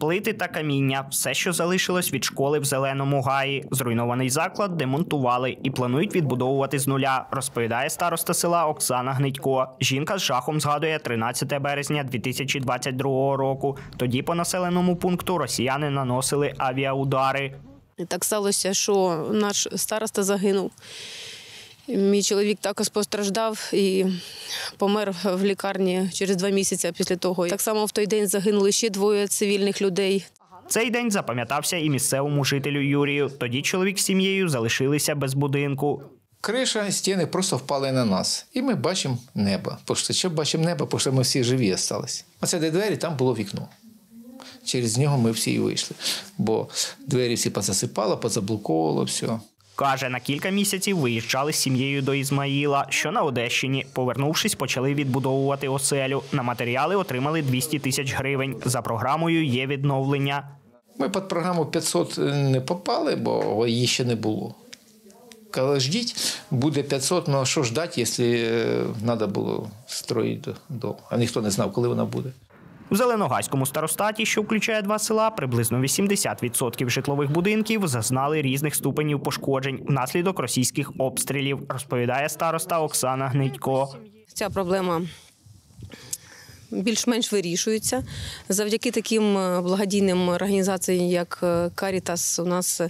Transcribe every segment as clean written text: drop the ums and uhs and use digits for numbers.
плити та каміння – все, що залишилось від школи в Зеленому Гаї. Зруйнований заклад демонтували і планують відбудовувати з нуля, розповідає староста села Оксана Гнидько. Жінка з жахом згадує 13 березня 2022 року. Тоді по населеному пункту росіяни наносили авіаудари. Так сталося, що наш староста загинув. Мій чоловік також постраждав і помер в лікарні через 2 місяці після того. Так само в той день загинули ще 2 цивільних людей. Цей день запам'ятався і місцевому жителю Юрію. Тоді чоловік з сім'єю залишилися без будинку. Криша, стіни просто впали на нас. І ми бачимо небо. Що бачимо небо, тому що ми всі живі залишилися. Оце де двері, там було вікно. Через нього ми всі і вийшли. Бо двері всі позасипало, позаблоковувало, все. Каже, на кілька місяців виїжджали з сім'єю до Ізмаїла, що на Одещині. Повернувшись, почали відбудовувати оселю. На матеріали отримали 200 тисяч гривень. За програмою є відновлення. Ми під програму 500 не попали, бо її ще не було. Коли ждіть, буде 500, ну а що ждати, якщо треба було строїти дом? А ніхто не знав, коли вона буде. В Зеленогайському старостаті, що включає 2 села, приблизно 80% житлових будинків зазнали різних ступенів пошкоджень внаслідок російських обстрілів, розповідає староста Оксана Гнидько. Ця проблема більш-менш вирішується. Завдяки таким благодійним організаціям, як «Карітас», у нас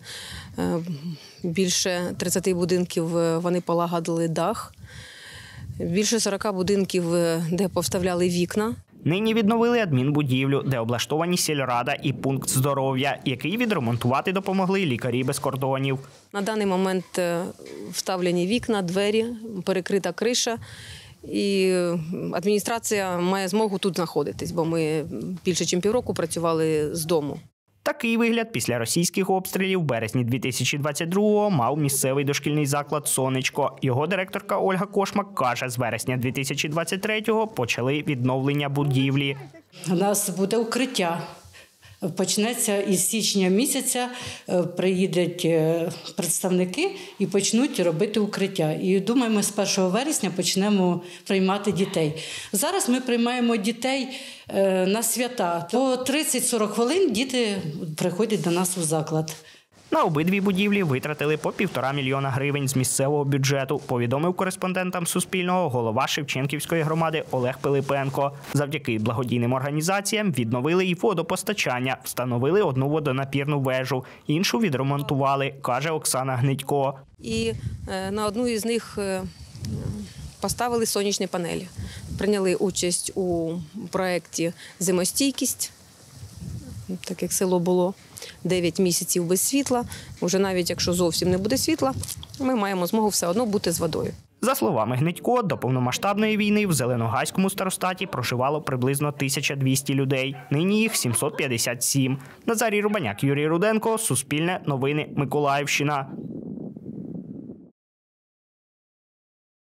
більше 30 будинків вони полагодили дах, більше 40 будинків, де повставляли вікна. Нині відновили адмінбудівлю, де облаштовані сільрада і пункт здоров'я, який відремонтувати допомогли лікарі без кордонів. На даний момент вставлені вікна, двері, перекрита криша. І адміністрація має змогу тут знаходитись, бо ми більше ніж півроку працювали з дому. Такий вигляд після російських обстрілів в березні 2022-го мав місцевий дошкільний заклад «Сонечко». Його директорка Ольга Кошмак каже, з вересня 2023-го почали відновлення будівлі. У нас буде укриття. Почнеться із січня місяця, приїдуть представники і почнуть робити укриття. І думаємо, з 1 вересня почнемо приймати дітей. Зараз ми приймаємо дітей на свята. По 30-40 хвилин діти приходять до нас у заклад. На обидві будівлі витратили по 1,5 мільйона гривень з місцевого бюджету, повідомив кореспондентам Суспільного голова Шевченківської громади Олег Пилипенко. Завдяки благодійним організаціям відновили і водопостачання, встановили одну водонапірну вежу, іншу відремонтували, каже Оксана Гнидько. І на одну із них поставили сонячні панелі. Прийняли участь у проєкті «Зимостійкість», так як село було 9 місяців без світла. Уже навіть якщо зовсім не буде світла, ми маємо змогу все одно бути з водою. За словами Гнидько, до повномасштабної війни в Зеленогайському старостаті проживало приблизно 1200 людей. Нині їх 757. Назарій Рубаняк, Юрій Руденко, Суспільне, Новини, Миколаївщина.